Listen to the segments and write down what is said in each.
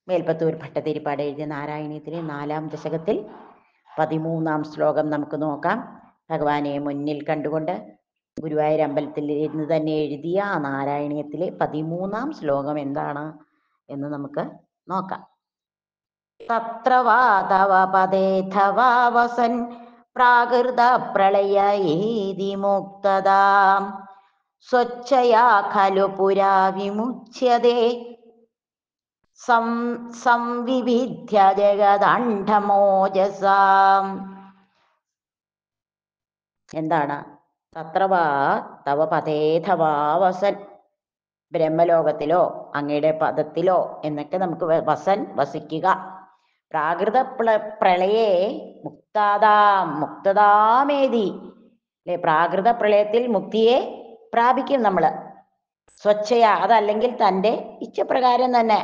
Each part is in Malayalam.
മേൽപ്പത്തൂർ ഭട്ടതിരിപ്പാട് എഴുതിയ നാരായണീയത്തിലെ 4-ാം ദശകത്തിൽ 13-ാം ശ്ലോകം നമുക്ക് നോക്കാം. ഭഗവാനെ മുന്നിൽ കണ്ടുകൊണ്ട് ഗുരുവായൂർ അമ്പലത്തിൽ ഇരുന്ന് തന്നെ എഴുതിയ ആ നാരായണീയത്തിലെ 13-ാം ശ്ലോകം എന്താണ് എന്ന് നമുക്ക് നോക്കാം. തത്ര വാ തവ പദേഥവാ വസൻ പ്രാകൃത പ്രളയേതി മുക്തദാം സ്വച്ഛയാ ഖലു പുരാ വിമുച്യതേ സംവിവിധ്യ ജഗദണ്ഡമോജസാം. എന്താണ്? തത്രവാ തവ പതേഥവാ വസൻ, ബ്രഹ്മലോകത്തിലോ അങ്ങയുടെ പദത്തിലോ എന്നൊക്കെ നമുക്ക് വസൻ വസിക്കുക. പ്രാകൃത പ്രളയെ മുക്തദാമേതി അല്ലെ, പ്രാകൃത പ്രളയത്തിൽ മുക്തിയെ പ്രാപിക്കും നമ്മള്. സ്വച്ഛയ, അതല്ലെങ്കിൽ തൻ്റെ ഇച്ഛപ്രകാരം തന്നെ.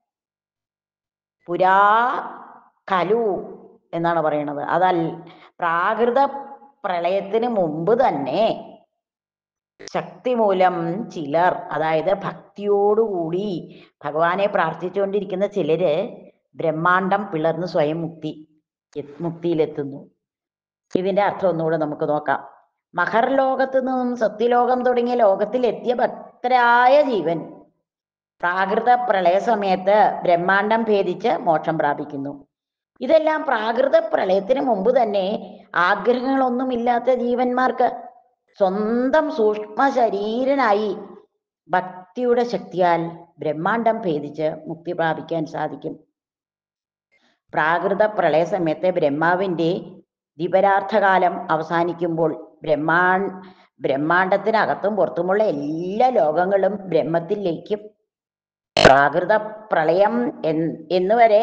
പുരാ കലു എന്നാണ് പറയുന്നത്. പ്രാകൃത പ്രളയത്തിന് മുമ്പ് തന്നെ ശക്തി മൂലം ചിലർ, അതായത് ഭക്തിയോടുകൂടി ഭഗവാനെ പ്രാർത്ഥിച്ചുകൊണ്ടിരിക്കുന്ന ചിലര് ബ്രഹ്മാണ്ടം പിളർന്ന് സ്വയം മുക്തിയിലെത്തുന്നു. ഇതിന്റെ അർത്ഥം ഒന്നുകൂടെ നമുക്ക് നോക്കാം. മഹർലോകത്തു നിന്നും സത്യലോകം തുടങ്ങിയ ലോകത്തിൽ എത്തിയ ഭക്തരായ ജീവൻ പ്രാകൃത പ്രളയ സമയത്ത് ബ്രഹ്മാണ്ടം ഭേദിച്ച് മോക്ഷം പ്രാപിക്കുന്നു. ഇതെല്ലാം പ്രാകൃത പ്രളയത്തിന് മുമ്പ് തന്നെ ആഗ്രഹങ്ങളൊന്നുമില്ലാത്ത ജീവന്മാർക്ക് സ്വന്തം സൂക്ഷ്മ ശരീരനായി ഭക്തിയുടെ ശക്തിയാൽ ബ്രഹ്മാണ്ടം ഭേദിച്ച് മുക്തി പ്രാപിക്കാൻ സാധിക്കും. പ്രാകൃത പ്രളയ സമയത്ത് ബ്രഹ്മാവിൻ്റെ ദിപരാർത്ഥകാലം അവസാനിക്കുമ്പോൾ ബ്രഹ്മാണ്ടത്തിനകത്തും പുറത്തുമുള്ള എല്ലാ ലോകങ്ങളും ബ്രഹ്മത്തിൽ ലയിക്കും. പ്രാകൃത പ്രളയം എന്നൊരു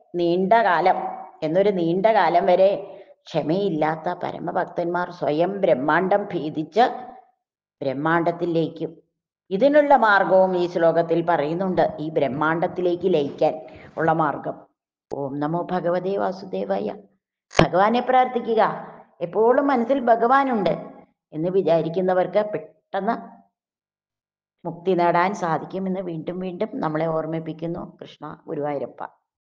നീണ്ട കാലം വരെ ക്ഷമയില്ലാത്ത പരമഭക്തന്മാർ സ്വയം ബ്രഹ്മാണ്ടം ഭേദിച്ച് ബ്രഹ്മാണ്ടത്തിൽ ലയിക്കും. ഇതിനുള്ള മാർഗവും ഈ ശ്ലോകത്തിൽ പറയുന്നുണ്ട്. ഈ ബ്രഹ്മാണ്ടത്തിലേക്ക് ലയിക്കാൻ ഉള്ള മാർഗം. ഓം നമോ ഭഗവതേ വാസുദേവായ. ഭഗവാനെ പ്രാർത്ഥിക്കുക. എപ്പോഴും മനസ്സിൽ ഭഗവാനുണ്ട് എന്ന് വിചാരിക്കുന്നവർക്ക് പെട്ടെന്ന് മുക്തി നേടാൻ സാധിക്കുമെന്ന് വീണ്ടും വീണ്ടും നമ്മളെ ഓർമ്മിപ്പിക്കുന്നു കൃഷ്ണ ഗുരുവായൂരപ്പ.